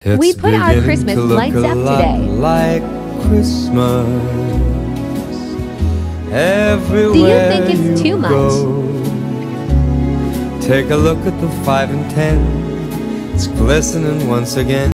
We It's put our beginning Christmas to look lights a up lot today. like Christmas Do you everywhere think it's too much? go. Take a look at the 5 and 10. It's glistening once again.